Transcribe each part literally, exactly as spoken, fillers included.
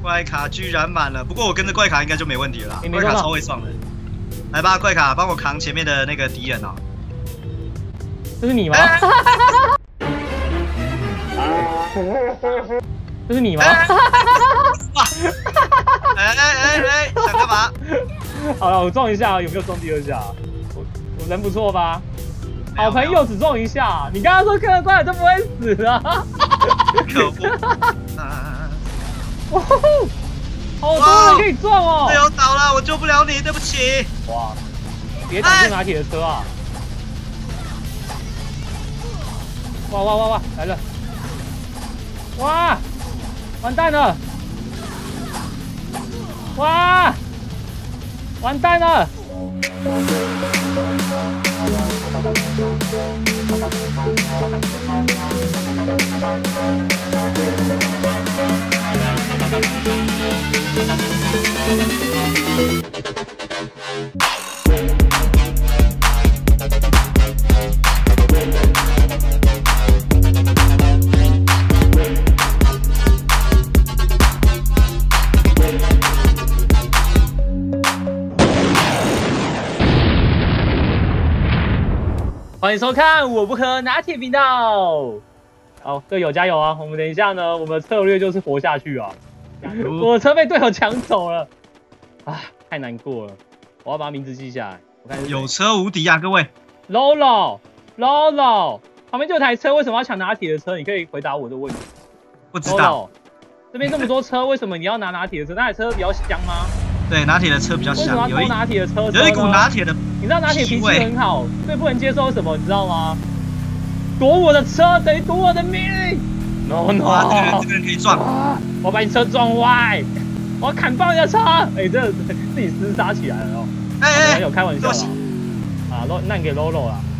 怪卡居然满了，不过我跟着怪卡应该就没问题了啦。 欸、 怪卡超会撞的，来吧，怪卡，帮我扛前面的那个敌人哦。 这是你吗？欸、这是你吗？ 哇！哎哎哎哎，想干嘛？ 好了，我撞一下，有没有撞第二下？我我人不错吧？好朋友只撞一下，你刚刚说看得怪就不会死啊！ 可恶！ 哇，好多人可以撞哦！ 队友倒了，我救不了你，对不起。 哇，别挡住拿铁的车啊！哇哇哇哇，来了！哇，完蛋了！哇，完蛋了！欢迎收看我不喝拿铁频道。好，队友加油啊！我们等一下呢，我们的策略就是活下去啊。我的车被队友抢走了，啊，太难过了。我要把他名字记下来。我看有车无敌啊，各位。 Lolo Lolo， 旁边就有台车，为什么要抢拿铁的车？你可以回答我的问题。 不知道。 这边这么多车，为什么你要拿拿铁的车？那台车比较香吗？ 对，拿铁的车比较香。 为什么要偷拿铁的车？ 有一股拿铁的。 你知道拿铁脾气很好，最不能接受什么？你知道吗？夺我的车等于夺我的命。No no， 哇，这个人这个人可以撞。 我把你车撞坏，我要砍爆你的车。哎、欸，这自己厮杀起来了哦。哎哎、欸，有开玩笑啦。啊，让给 Lolo 啦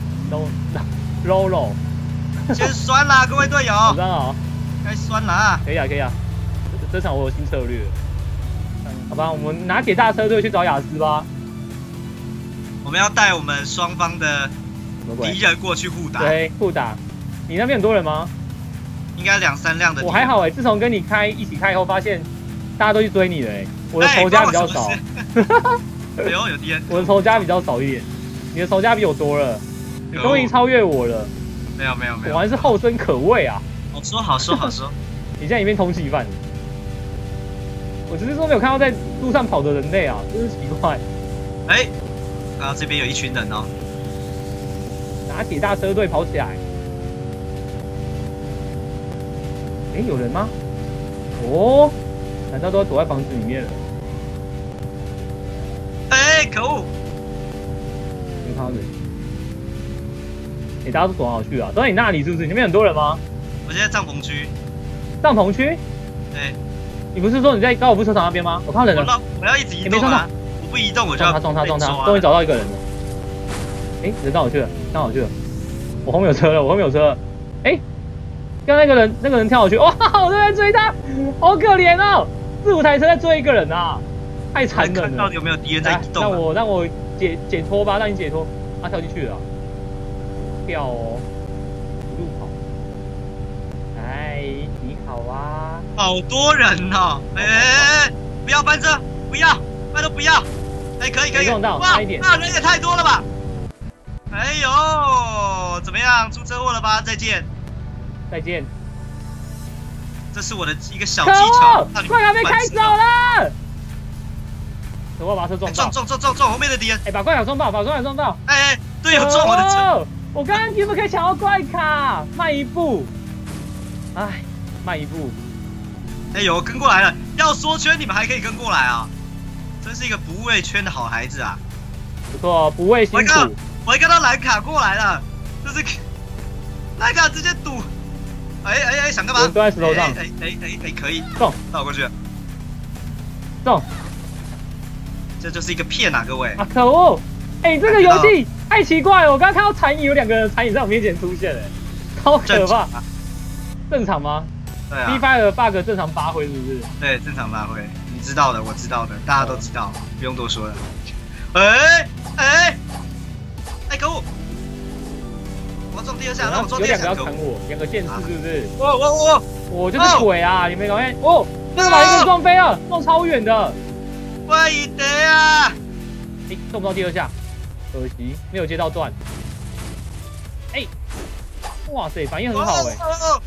，Lolo。 先酸啦，各位队友。 好的哦。 该酸啦。 可以啊，可以啊。这, 这场我有新策略。好吧，我们拿铁大车队去找雅思吧。 我们要带我们双方的敌人过去互打。 对，互打。你那边很多人吗？ 应该两三辆的。 我还好哎、欸，自从跟你开一起开以后，发现大家都去追你了哎、欸。我的仇家比较少。 哎呦，有敌人。 我的仇家比较少一点，你的仇家比我多了，你终于超越我了。 没有没有没有， 果然是后生可畏啊！ 好说好说好说。 你现在已经变通缉犯了。我只是说没有看到在路上跑的人类啊，真是奇怪。 哎、欸，啊，这边有一群人哦。 拿铁大车队跑起来。哎、欸，有人吗？哦，难道都要躲在房子里面了？ 哎、欸，可恶！ 没看到人。哎、欸，大家都躲好去啊？都在你那里是不是？你那边很多人吗？ 我现在帐篷区。 帐篷区？ 对。 你不是说你在高尔夫球场那边吗？我看到人了。 我要一直移动啊！我不移动我就要撞他撞他撞他，终于找到一个人了。哎、欸，人到我去了，到我去了。我后面有车了，我后面有车了。哎、欸，刚那个人那个人跳我去，哇！我在追他，好可怜哦！四五台车在追一个人啊，太残忍了。 看到底有没有敌人在移动、啊？ 让我让我解解脱吧，让你解脱。他跳进去了、啊，跳哦，一路跑。哎，你好啊！ 好多人哦！哎、欸，不要翻车，不要，拜托不要！哎、欸，可以可以， 撞到， 哇， 差一点。 那人也太多了吧！哎呦，怎么样？出车祸了吧？再见， 再见。 这是我的一个小技巧。 快要被开走了！等我把车撞到。 撞撞撞撞撞后面的敌人！ 哎、欸，把怪卡撞爆，把怪卡撞爆！ 哎哎，队友撞我的车！ 我刚刚可不可以抢到怪卡？慢一步。哎，慢一步。 哎呦，跟过来了！要说圈，你们还可以跟过来啊！真是一个不畏圈的好孩子啊！ 不错，不畏辛苦。 我一看到蓝卡过来了，就是蓝卡直接堵。哎哎哎，想干嘛？ 蹲在石头上。 哎哎哎哎，可以。 撞， 倒过去了。 撞。 这就是一个骗啊，各位！ 啊，可恶！哎、欸，这个游戏太奇怪了，我刚刚看到残影，有两个人残影在我面前出现，哎，超可怕。正常, 正常吗？ 对啊。 Free Fire 的 bug 正常发挥是不是？ 对，正常发挥。你知道的，我知道的，大家都知道，不用多说了。哎哎哎，可恶！我要撞第二下，让我撞第二下。 有两个要砍我，两个剑士是不是？ 我我我， 我就是鬼啊！你们赶快哦！ 这个把一个撞飞了，撞超远的。 快一点啊！ 哎，中不到第二下，可惜没有接到断。哎，哇塞，反应很好哎、欸， 哦、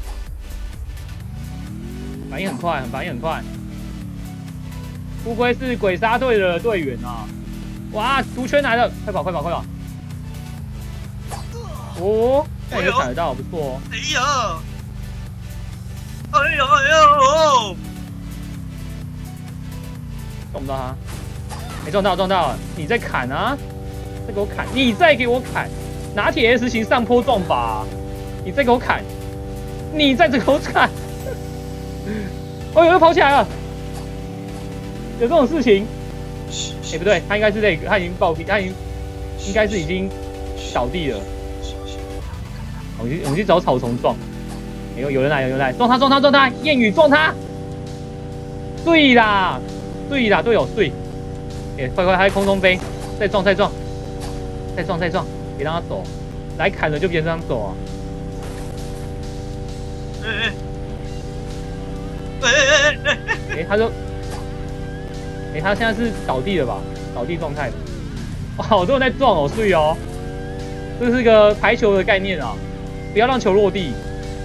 反应很快，反应很快。不愧是鬼杀队的队员啊！哇，毒圈来了，快跑快跑快跑！哦，这样也踩得到，不错哦。 哎呀！哎呦哎呦！ 撞不到他，没撞到撞到了，你在砍啊！再给我砍，你再给我砍！拿铁 S 型上坡撞法，你再给我砍，你再给我砍！哦，又跑起来了，有这种事情？哎、欸，不对，他应该是那个，他已经爆皮，他已经应该是已经倒地了。我们去我们去找草丛撞。哎呦，有人来，有人来，撞他撞他撞他，谚语撞他！对啦，对啦，队友对。哎、欸，快快，他在空中飞，再撞再撞，再撞再撞。别让他走，来砍了就别让他走啊！ 哎哎哎哎哎哎，他就，哎、欸，他现在是倒地了吧？倒地状态的。哇，好多人在撞哦，所以哦，这是个排球的概念啊，不要让球落地。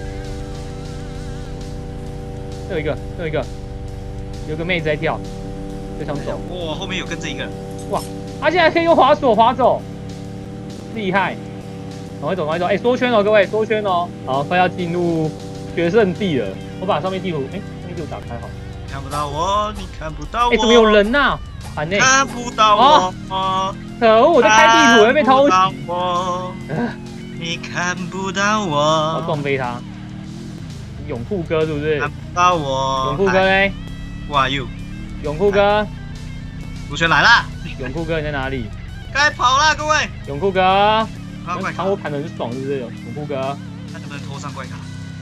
这有一个，这有一个，有个妹子在跳，就想走。 哇，后面有跟着一个人。 哇，他现在可以用滑索滑走。厉害，赶快走，赶快走！哎、欸，缩圈哦，各位，缩圈哦！好，快要进入决胜地了。我把上面地图，哎、欸，上面地图打开好。 看不到我，你看不到我。 哎、欸，怎么有人呐、啊？烦呢、欸！ 看不到我。哦、 可恶，我在开地图会被偷袭。 我你看不到我。 我撞飞他。永酷哥是不是？ 看不到我。 永酷哥嘞 ？Who are you？ 永酷哥。 卢轩来啦！ 永酷哥你在哪里？ 该跑啦，各位！ 永酷哥，砍我砍得很爽，是不是？永酷哥， 他能不能拖上怪卡？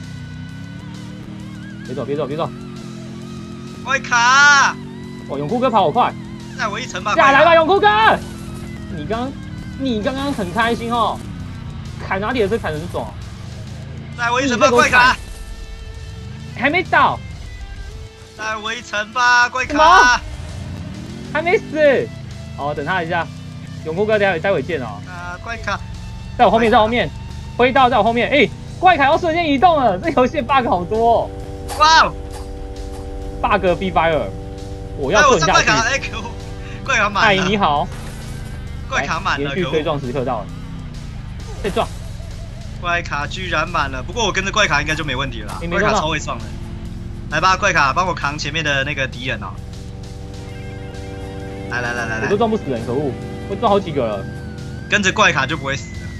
别走，别走，别走！ 怪卡！ 哇，永酷哥跑好快！ 再我一层吧！ 下来吧，永酷哥！你刚，你刚刚很开心哦，砍哪里也是砍得很爽。 再我一层吧，怪卡！ 还没倒！ 再我一层吧，怪卡！ 还没死！好，等他一下。永酷哥，待会待会见哦。 啊，怪卡， 在我后面，在我后面，挥刀在我后面。哎、欸，怪卡要瞬间移动了，这游戏 bug 好多、哦。 哇 ！bug free fire， 我要顺下去。 哎，可恶，怪卡满了。 哎，你好。 怪卡满了， 连续追撞时刻到了。再撞。 怪卡居然满了，不过我跟着怪卡应该就没问题了。 欸、 怪卡超会撞的。来吧，怪卡，帮我扛前面的那个敌人哦。来来来来来， 我都撞不死人，可恶！我撞好几个了。 跟着怪卡就不会死了。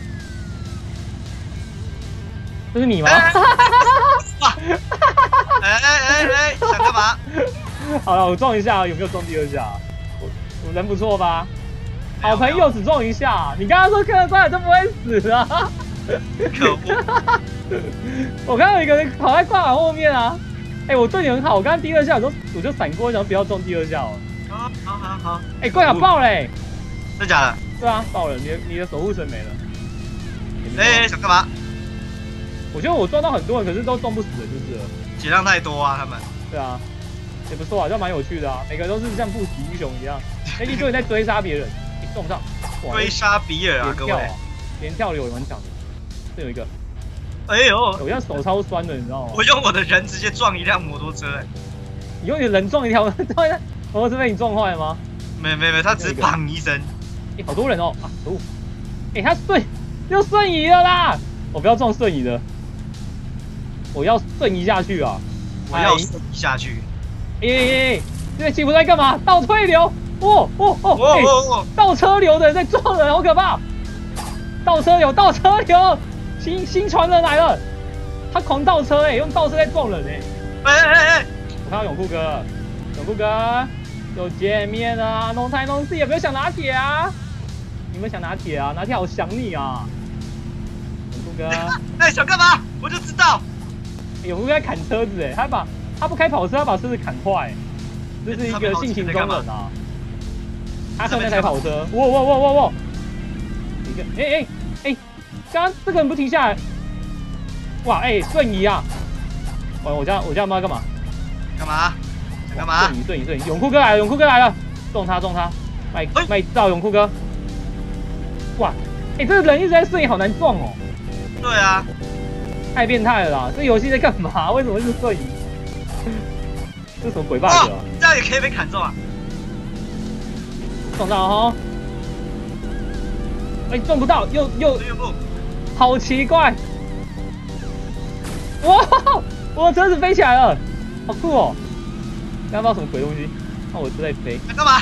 这是你吗？ 哇！哎哎哎哎，想干嘛？ 好了，我撞一下，有没有撞第二下？我我人不错吧？好朋友只撞一下，你刚刚说看得出来就不会死啊？ 可恶！ 我看到有一个人跑在挂网后面啊！哎、欸，我对你很好，我刚刚第二下我就我就闪过，想不要撞第二下哦。 好好好好。 哎、欸，怪卡爆嘞、欸！ 真假的？ 对啊，爆了，你的你的守护神没了。 哎、欸，想干嘛？ 我觉得我撞到很多人，可是都撞不死的，就是了。 血量太多啊，他们。 对啊，也不错啊，这样蛮有趣的啊。每个都是像不死英雄一样，哎、欸，一堆人在追杀别人，你、欸、撞不上。 追杀比尔啊，各位。 连跳的有蛮强的，这有一个。 哎呦！ 我现在手超酸的，你知道吗？ 我用我的人直接撞一辆摩托车、欸，哎。 你用你的人撞一条，撞一辆摩托车被你撞坏了吗？ 没没没，他只是砰一声。 哎、欸，好多人哦！啊，可恶！哎、欸，他瞬又瞬移了啦！我不要撞瞬移的，我要瞬移下去啊！ 我要瞬移下去。 哎哎哎！这个吉普在干嘛？倒退流！哦哦哦！ 哦哦哦！ 倒车流的人在撞人，好可怕！倒车流，倒车流！新新传人来了，他狂倒车哎、欸，用倒车在撞人哎、 欸！哎哎哎！ 我看到永酷哥，永酷哥又见面了，弄台弄地有没有想拿铁啊？有没有想拿铁啊？拿铁好想你啊！永酷哥， 哎、欸，想干嘛？我就知道。 欸、永酷哥在砍车子哎、欸，他把他不开跑车，他把车子砍坏、欸，这是一个性情中人啊。他开那台跑车，哇哇哇哇哇！一个哎哎哎，刚刚这个人不停下来，哇哎瞬移啊！我我家我家妈干嘛？ 干嘛？ 干嘛？ 瞬移瞬移瞬移，永酷哥来了，永酷哥来了，中他中他，卖卖照永酷哥。哇，哎、欸，这个人一直在瞬移，好难撞哦。 对啊， 太变态了啦！这游戏在干嘛？为什么是瞬移？这什么鬼 bug 啊、哦？ 这样也可以被砍中啊！ 撞到哈！哎、欸，撞不到，又又好奇怪！哇，我的车子飞起来了，好酷哦！刚刚不知道什么鬼东西，看我车在飞。 干嘛？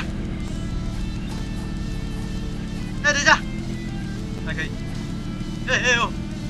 哎、欸，等一下，还可以。哎哎呦！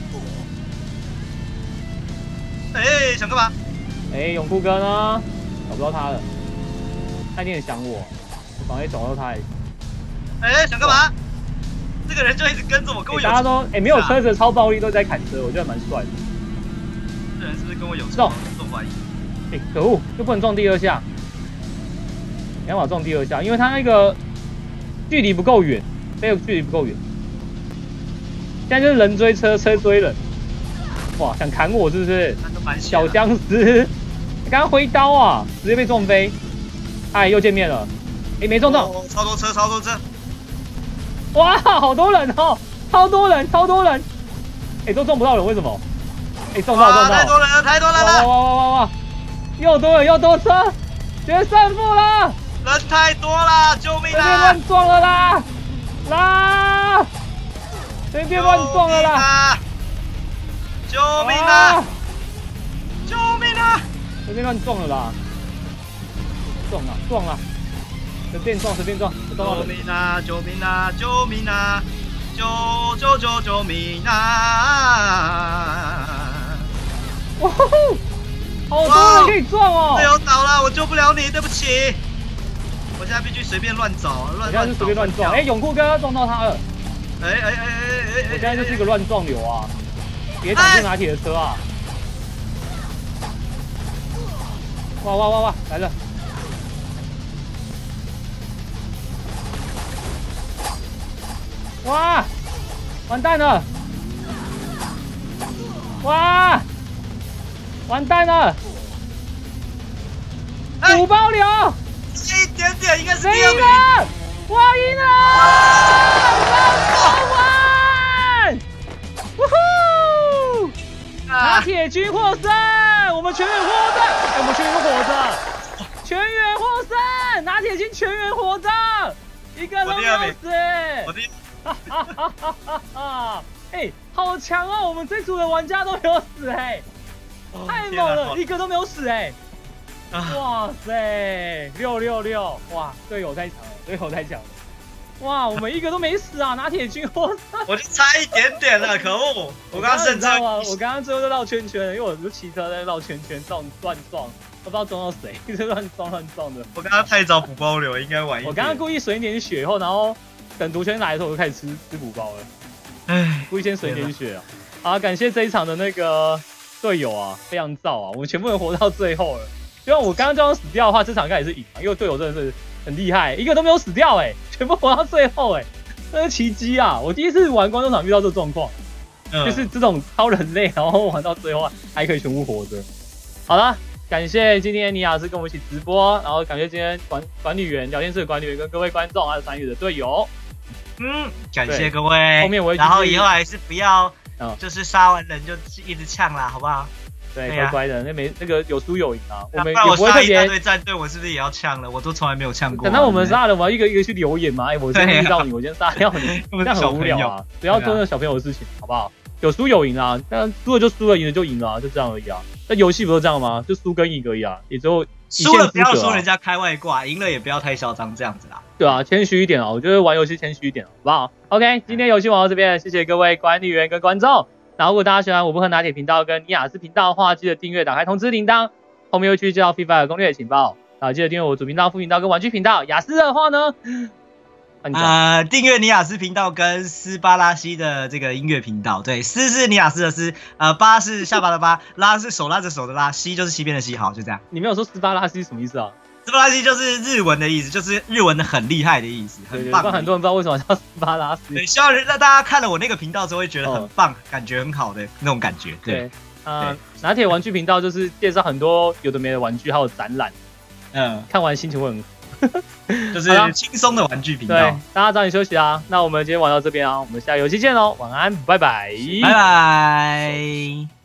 哎、欸，想干嘛？ 哎、欸，永酷哥呢？找不到他了，他一定很想我，我赶快找到他。 哎、欸，想干嘛？这个人就一直跟着我，跟我有、 欸。大家都哎、欸，没有车子的超暴力都在砍车，我觉得蛮帅的。 这人是不是跟我有仇？我怀疑。 哎、欸，可恶，就不能撞第二下，没办法撞第二下，因为他那个距离不够远，飞的距离不够远。现在就是人追车，车追人。哇，想砍我是不是？小僵尸，刚刚挥刀啊，直接被撞飞。哎，又见面了。哎、欸，没撞到、 哦。超多车，超多车。 哇，好多人哦，超多人，超多人。哎、欸，都撞不到人，为什么？哎、欸，撞到，撞到。 太多人了，太多人了。 哇哇哇哇哇！又多人又多车，决胜负了。 人太多了，救命啊！ 随便乱撞了啦，啦！随便乱撞了啦！ 救命啊！救命啊！ 随便乱撞了啦！撞啊撞啊！随便撞随便撞！ 救命啊！救命啊！救命啊！救救救救命啊！ 哇，好多人可以撞哦！ 队友倒了，我救不了你，对不起。我现在必须随便乱找，乱乱。我现在是随便乱撞。哎、欸，永酷哥撞到他了。 哎哎哎哎哎！ 我现在就是一个乱撞流啊！别挡住拿铁的车啊！哇哇哇哇，来了！哇，完蛋了！哇，完蛋了！五包流， 一点点，应该是谁赢了？我赢了！三万！呜呼！拿铁军获胜，我们全员获胜，哎，我们全员活着，全员获胜，拿铁军全员活着，一个都没有死。 我的， 哈哈哈哈哈哈！哎，好强哦，我们这组的玩家都没有死哎，太猛了，一个都没有死哎。哇塞，六六六！哇，队友太强了，队友太强了！哇，我们一个都没死啊，拿铁军获胜！ 我就差一点点了，可恶！我刚刚认真啊，我刚刚最后就绕圈圈，因为我就骑车在绕圈圈撞乱撞，都不知道撞到谁，一直乱撞乱撞的。 我刚刚太早补包流，应该晚一点。 我刚刚故意水一点血以后，然后等毒圈来的时候，我就开始吃吃补包了。唉，故意先水一点血啊！好，感谢这一场的那个队友啊，非常燥啊，我们全部人活到最后了。就像我刚刚这样死掉的话，这场应该也是赢嘛，因为队友真的是很厉害，一个都没有死掉哎、欸，全部活到最后哎、欸，这是奇迹啊！我第一次玩观众场遇到这状况，嗯、就是这种超人类，然后玩到最后还可以全部活着。好了，感谢今天尼亚斯跟我们一起直播，然后感谢今天管管理员、聊天室的管理员跟各位观众还有参与的队友。 嗯，感谢各位。 后面我会然后以后还是不要，嗯、就是杀完人就一直呛啦，好不好？ 对，乖乖的，那没那个有输有赢啊，我们也不会特别。 对战队，我是不是也要呛了？我都从来没有呛过。 等到我们杀了，我要一个一个去留言嘛。哎，我今天遇到你，我今天杀掉你，这样很无聊啊！不要做那个小朋友的事情，好不好？有输有赢啊，但输了就输了，赢了就赢了，就这样而已啊。那游戏不是这样吗？就输跟赢而已啊，也只有输了不要说人家开外挂，赢了也不要太嚣张，这样子啦。 对啊，谦虚一点啊，我觉得玩游戏谦虚一点，好不好 ？OK， 今天游戏玩到这边，谢谢各位管理员跟观众。然后如果大家喜欢我不喝拿铁频道跟尼亚斯频道的话，记得订阅、打开通知铃铛。后面会去介绍 FIFA 的攻略情报。然后记得订阅我主频道、副频道跟玩具频道。雅思的话呢， 呃，订阅尼亚斯频道跟斯巴拉西的这个音乐频道。对，斯是尼亚斯的斯，呃，巴是下巴的巴，拉是手拉着手的拉，西就是西边的西。好，就这样。 你没有说斯巴拉西什么意思啊？ 斯巴拉西就是日文的意思，就是日文的很厉害的意思，很棒。 很多人不知道为什么叫斯巴拉西。 对，希望让大家看了我那个频道之后会觉得很棒，哦、感觉很好的那种感觉。对， 啊、呃，拿铁玩具频道就是介绍很多有的没的玩具，还有展览。 嗯， 看完心情会很。 就是轻松的玩具频道。 对，大家早点休息啊。那我们今天玩到这边啊，我们下游戏见喽，晚安，拜拜， 拜拜。